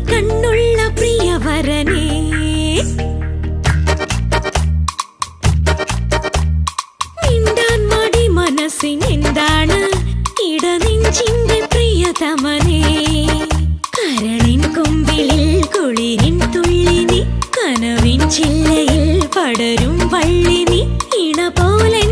കണ്ണുള്ള പ്രിയവരനേ മിണ്ടാൻ മടി മനസ്സിനെന്താണ് ഇടനെഞ്ചിന്റെ പ്രിയതമനേ കരളിൻ കൊമ്പിളിൽ കുളിരിൻ തുള്ളിനി കനവിൻ ചില്ലയിൽ പടരും വള്ളിനി ഇണ പോലെ